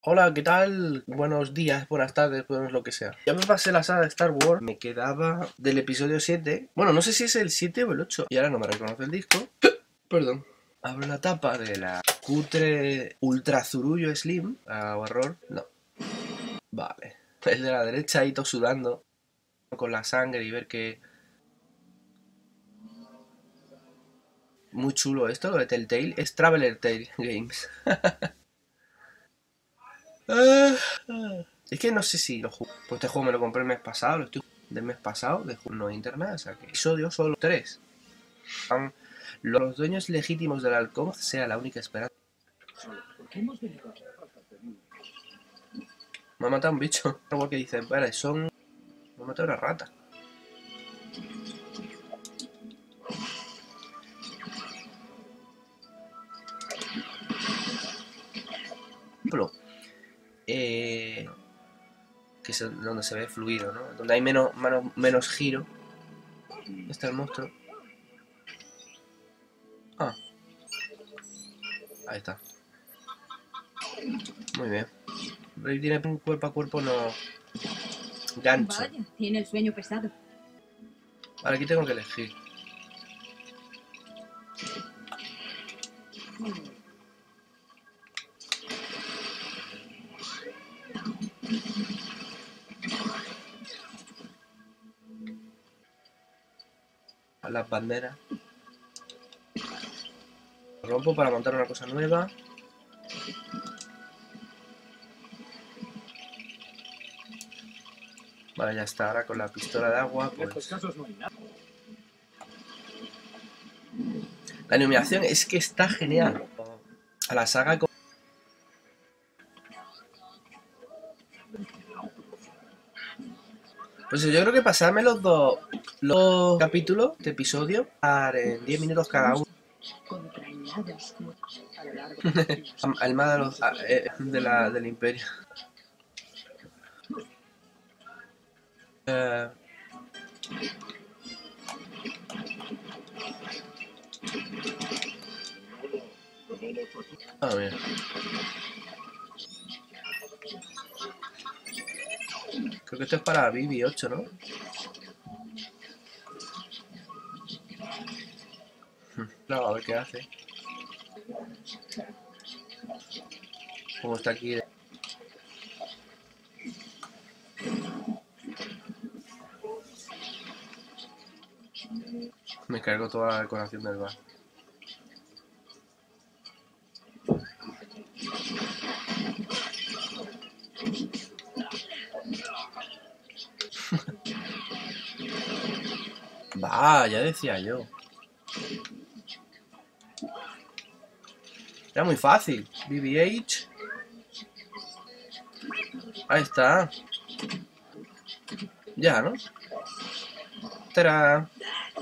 Hola, ¿qué tal? Buenos días, buenas tardes, buenos lo que sea. Ya me pasé la saga de Star Wars, me quedaba del episodio 7. Bueno, no sé si es el 7 o el 8. Y ahora no me reconoce el disco. Perdón. Abro la tapa de la cutre Ultra Zurullo Slim. ¿Hago error? No. Vale. El de la derecha ahí todo sudando con la sangre y ver que... Muy chulo esto, lo de Telltale. Es Traveler Tale Games. Es que no sé si lo jugué. Pues este juego me lo compré el mes pasado, lo estoy del mes pasado, de no de internet, o sea que episodio solo 3. Los dueños legítimos del halcón sea la única esperanza. Me ha matado un bicho. Algo que dice, vale, son... Me ha matado una rata. Pero, que es donde se ve fluido, ¿no? Donde hay menos giro. Está el monstruo. Ah. Ahí está. Muy bien. Brave tiene un cuerpo a cuerpo no... gancho. Vaya, tiene el sueño pesado. Vale, aquí tengo que elegir. A las banderas. Lo rompo para montar una cosa nueva. Vale, ya está. Ahora con la pistola de agua, pues... La iluminación es que está genial. A la saga... Pues yo creo que pasarme los capítulos de episodio en 10 minutos cada uno. Al más de los, del imperio. Mira. Creo que esto es para BB8, ¿no? No, a ver qué hace. Como está aquí. Me cargo toda la decoración del bar. Va, ya decía yo. Era muy fácil. BB8. Ahí está. Ya, ¿no? ¡Tarán!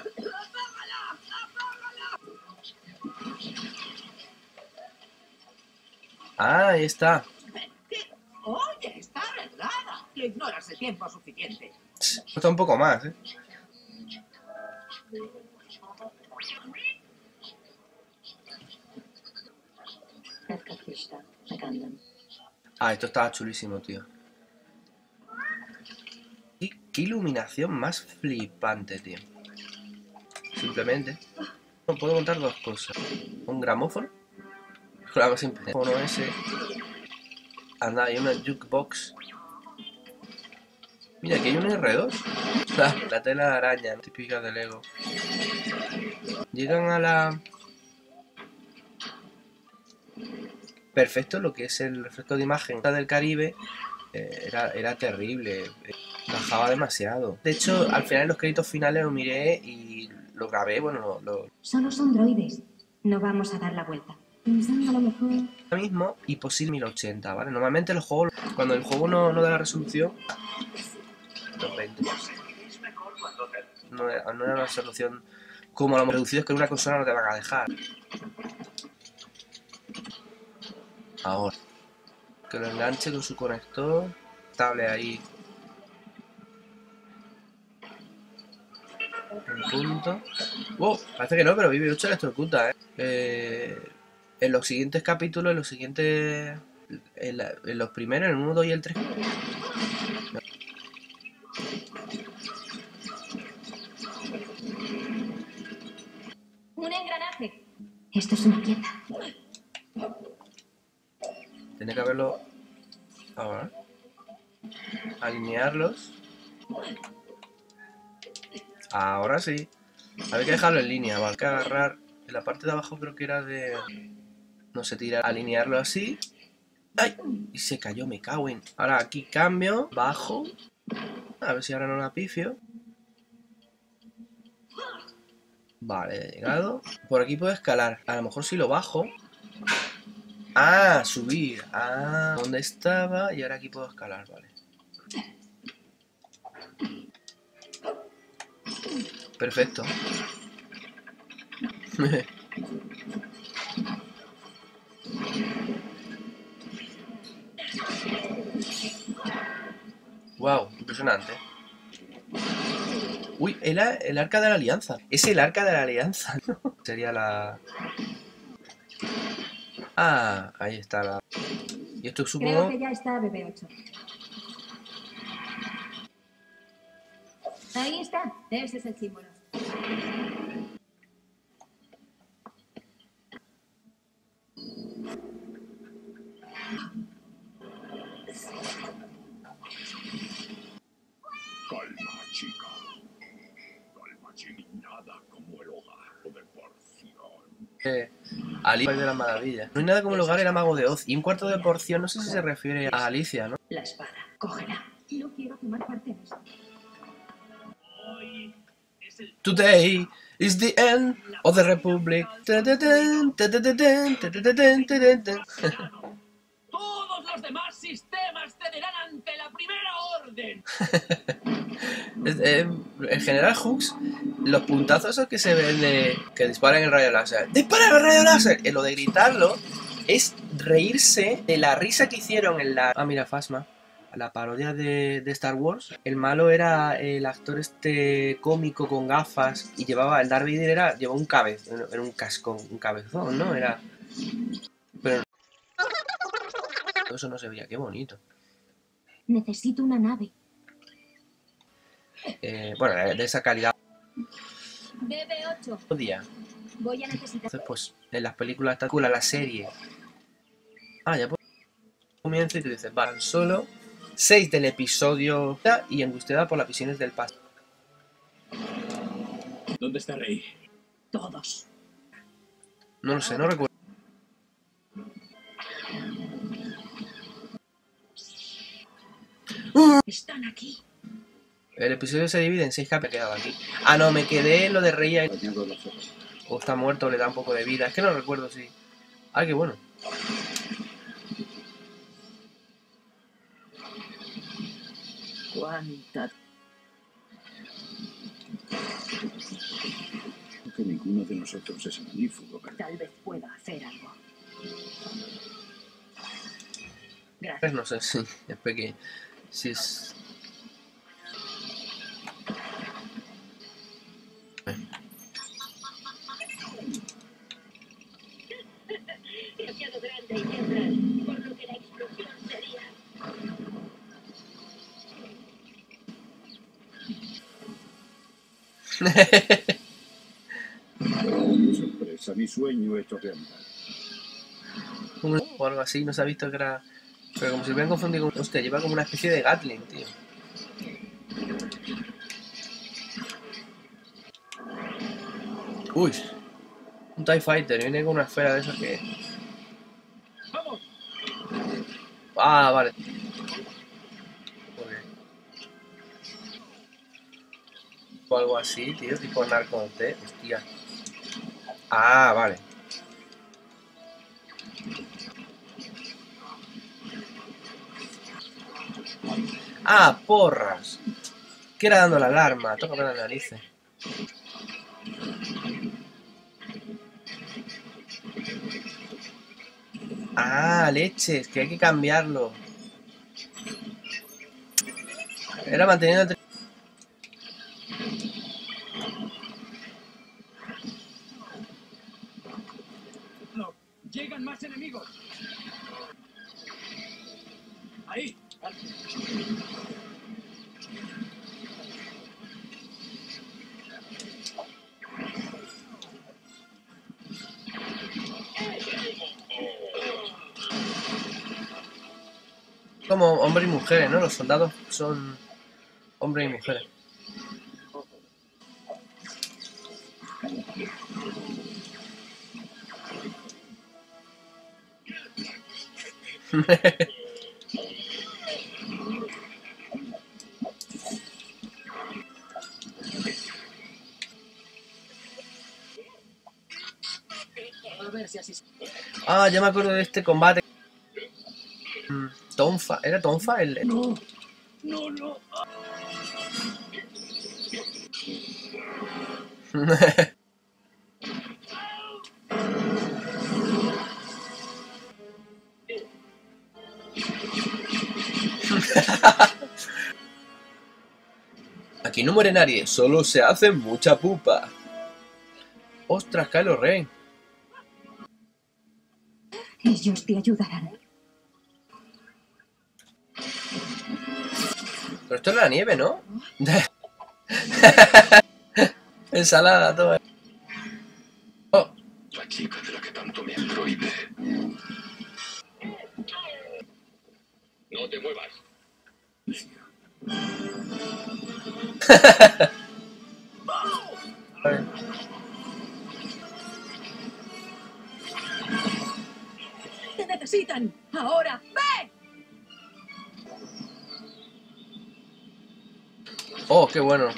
Ah, ahí está. Oye, está arreglada. Lo ignoras el tiempo suficiente. Está un poco más, ¿eh? Ah, esto estaba chulísimo, tío. ¿Qué iluminación más flipante, tío? Simplemente. No, puedo montar dos cosas. Un gramófono. Claro, simple. Uno ese. Anda, hay una jukebox. Mira, aquí hay un R2. La tela de araña, típica de Lego. Llegan a la... Perfecto, lo que es el reflejo de imagen del Caribe. Era terrible. Bajaba demasiado. De hecho, al final en los créditos finales lo miré y lo grabé, bueno, Solo son droides. No vamos a dar la vuelta. Pensando a lo mejor... ahora mismo y posible 1080, ¿vale? Normalmente los juegos, cuando el juego no da la resolución, 220. No era una resolución como los reducidos que en una consola no te van a dejar. Ahora, que lo enganche con su conector, estable ahí. En punto. ¡Wow! Parece que no, pero BB8 electrocuta, ¿eh? En los siguientes capítulos, en los siguientes en los primeros, en el 1, 2 y el 3. Un engranaje. Esto es una pieza. Tiene que haberlo... Ahora. Alinearlos. Ahora sí. Había que dejarlo en línea, vale. Hay que agarrar... En la parte de abajo creo que era de... No sé, tirar. Alinearlo así. ¡Ay! Y se cayó, me cago en... Ahora aquí cambio. Bajo. A ver si ahora no la pifio. Vale, he llegado. Por aquí puedo escalar. A lo mejor si lo bajo... Ah, subir. Ah, ¿dónde estaba? Y ahora aquí puedo escalar, vale. Perfecto. Wow, impresionante. Uy, el arca de la alianza. Es el arca de la alianza, ¿no? Sería la... Ah, ahí está la... Y esto Creo supongo... que ya está BB8. Ahí está. Ese es el símbolo. Calma, chica. Calma, chica. Nada como el hogar de porción. Alicia de la maravilla. No hay nada como el hogar era mago de Oz. Y un cuarto de porción, no sé si se refiere a Alicia, ¿no? La espada. Cógela. No quiero tomar parte en esto. Today is the end of the Republic. Todos los demás sistemas cederán ante la primera orden. El general Hux, los puntazos esos que se ven que disparan el rayo láser. ¡Dispara el rayo láser! Lo de gritarlo es reírse de la risa que hicieron en la... Ah, mira, Phasma. La parodia de Star Wars. El malo era el actor este cómico con gafas y llevaba... El Darth Vader llevaba un cabezón, era un casco, un cabezón, ¿no? Era... Pero... Eso no se veía, qué bonito. Necesito una nave. Bueno, de esa calidad. BB8. Día. Voy a necesitar... Entonces, pues, en las películas está cool, la serie. Ah, ya pues comienza y te dices, van solo 6 del episodio y angustiada por las visiones del pasado. ¿Dónde está Rey? Todos. No lo sé, no recuerdo. Están aquí. El episodio se divide en 6 capítulos. Me he quedado aquí. Ah, no, me quedé en lo de Rey. Añado las hojas. O está muerto, le da un poco de vida. Es que no recuerdo si... Ah, qué bueno. ¿Cuánta? Que ninguno de nosotros es magnífico, ¿verdad? Tal vez pueda hacer algo. Gracias. Pues no sé si es pequeño. Si es... Demasiado grande y tiembla, por lo que la explosión sería... Oh, qué sorpresa, mi sueño hecho realidad. O algo así, no se ha visto que era... Pero como si hubieran confundido con... Hostia, lleva como una especie de Gatling, tío. Uy. Un TIE Fighter, viene con una esfera de esos que... ¡Vamos! Ah, vale. Joder. O algo así, tío, tipo narcote. Hostia. Ah, vale. Ah, porras. ¿Qué era dando la alarma? Toca ver las narices. Ah, leches, que hay que cambiarlo. Era manteniendo el... No, llegan más enemigos. Ahí. Como hombres y mujeres, ¿no? Los soldados son hombres y mujeres. A ver si así. Ah, ya me acuerdo de este combate. Tonfa, ¿era Tonfa el...? No. No, no. Aquí no muere nadie, solo se hace mucha pupa. Ostras, Kylo Ren. Ellos te ayudarán. Pero esto es la nieve, ¿no? Ensalada, todo. Oh. La chica de la que tanto me prohíbe. No te muevas. ¡Te necesitan! ¡Ahora! ¡Ve! Oh, qué bueno.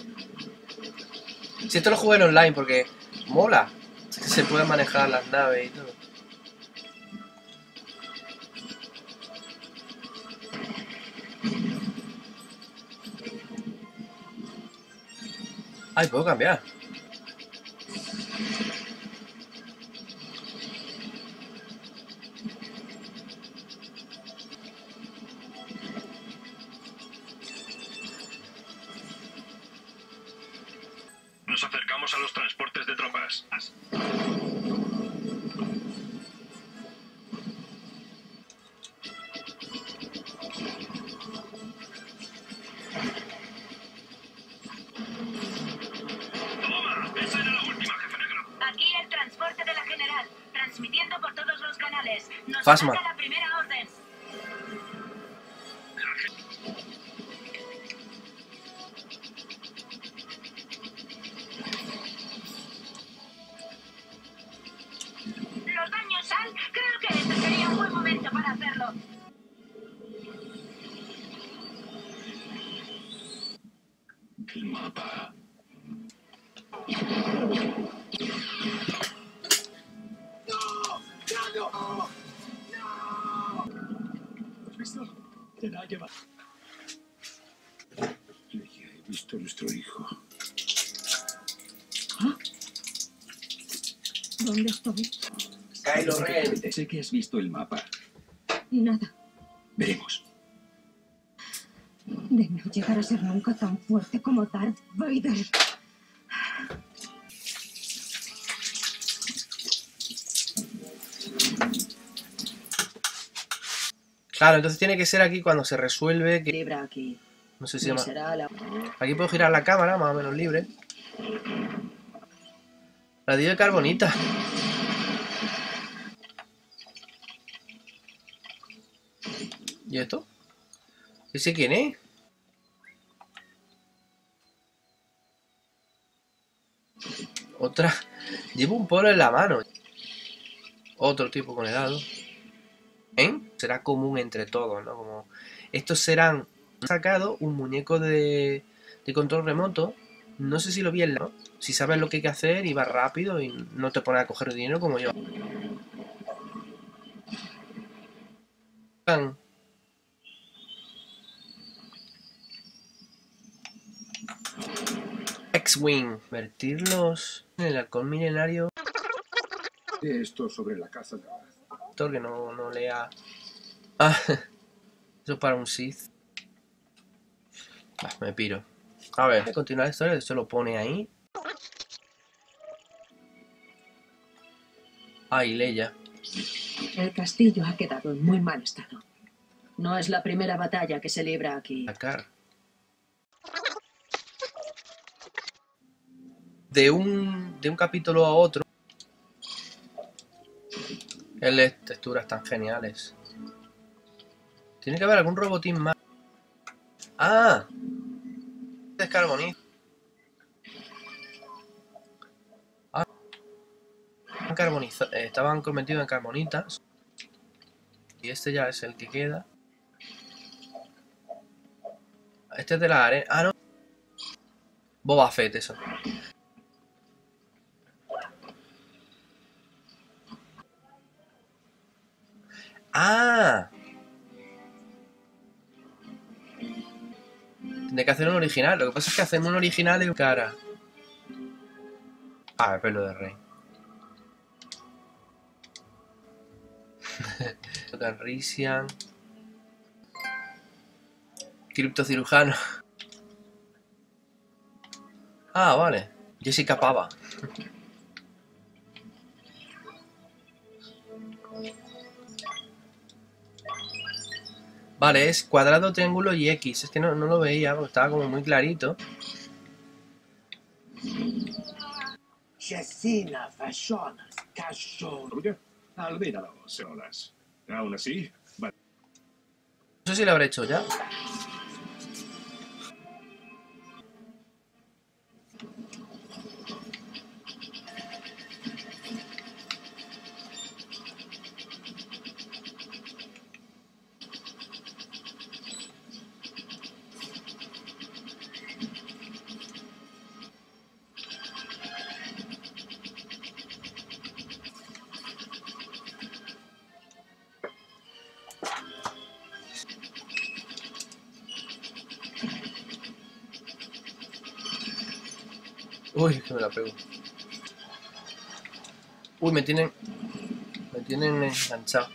Si esto lo jugué en online porque mola. Es que se pueden manejar las naves y todo. Ay, puedo cambiar. Nos acercamos a los transportes de tropas. ¡Toma! ¡Esa era la última, jefe negro! Aquí el transporte de la general, transmitiendo por todos los canales. Nos Phasma. ataca la primera orden. Los daños Sal, creo que este sería un buen momento para hacerlo. El mapa. ¿Has visto? Te la ha llevado. Leia, he visto a nuestro hijo. ¿Dónde estoy? Kylo Ren. Sé que has visto el mapa. Nada. Veremos. De no llegar a ser nunca tan fuerte como Darth Vader. Claro, entonces tiene que ser aquí cuando se resuelve que... Libra aquí. No sé si se Ni llama... será la... Aquí puedo girar la cámara, más o menos libre. Radio de carbonita. ¿Y esto? ¿Ese quién es? Otra. Llevo un polo en la mano. Otro tipo con helado. ¿Eh? Será común entre todos, ¿no? Como... Estos serán... Han sacado un muñeco de control remoto. No sé si lo vi en la... ¿no? Si sabes lo que hay que hacer y vas rápido y no te pones a coger dinero como yo. X-Wing. Vertirlos en el halcón milenario. Esto sobre la casa de Bath. Que no lea... Ah, eso es para un Sith. Me piro. A ver, continuar la historia, esto lo pone ahí. Ahí, Leia. El castillo ha quedado en muy mal estado. No es la primera batalla que se libra aquí. Sacar. De un capítulo a otro. Las texturas tan geniales. Tiene que haber algún robotín más. ¡Ah! Descarboniza. Ah. Estaban convertidos en carbonitas. Y este ya es el que queda. Este es de la arena. Ah, no. Boba Fett, eso. ¡Ah! Tendré que hacer un original. Lo que pasa es que hacemos un original y cara. Ah, el pelo de rey. Canrisian. Criptocirujano. Ah, vale. Jessica Pava. Vale, es cuadrado, triángulo y X. Es que no lo veía, porque estaba como muy clarito. Cecina, fashonas, cachorro. Almeno solas. Aún así, No sé si lo habré hecho ya. Uy, que me la pego. Uy, me tienen enganchado.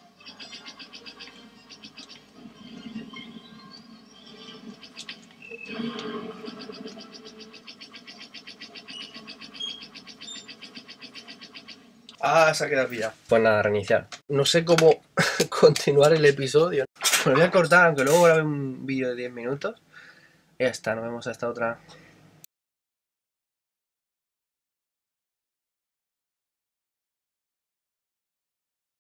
Ah, se ha quedado pillado. Pues nada, reiniciar. No sé cómo continuar el episodio. Me lo voy a cortar, aunque luego grabe un vídeo de 10 minutos. Y ya está, nos vemos hasta otra.